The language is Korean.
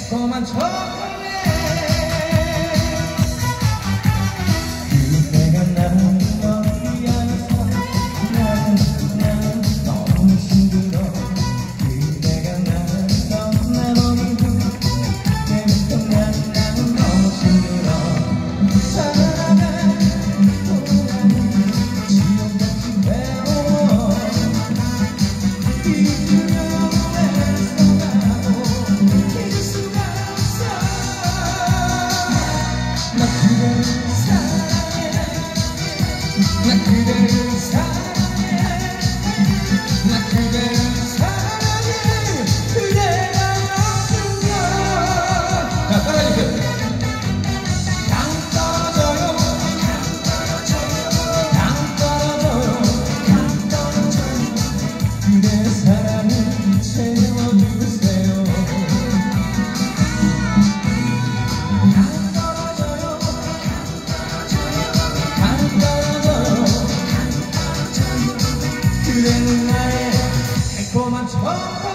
달콤한 초콜릿 그대가 나를 어디야서 나는 너무 힘들어 그대가 나를 떠나버리고 때문에 나는 너무 힘들어 사랑해 또나는 지옥같이 외로워 나 그대를 사랑해 나 그대를 사랑해 그대가 없으면 자 따라해주세요 당 떨어져요 당 떨어져요 당 떨어져요 그대 사랑을 채워주세요 당 떨어져요 당 떨어져요 그대는 나의 달콤한 초콜릿